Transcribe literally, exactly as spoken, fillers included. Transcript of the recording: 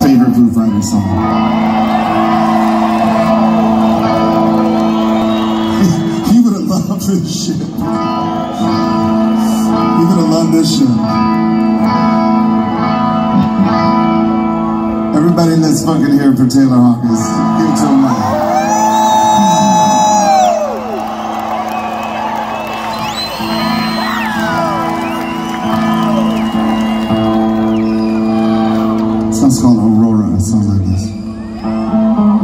favorite Foo Fighters song. You would have loved this shit. You would have loved this shit. Everybody, let's fucking hear it for Taylor Hawkins. Give it to him now. It's called Aurora, a song like this.